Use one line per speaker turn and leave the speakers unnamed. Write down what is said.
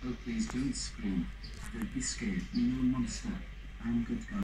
Oh, please don't scream. Don't be scared. You're a monster. I'm good guy.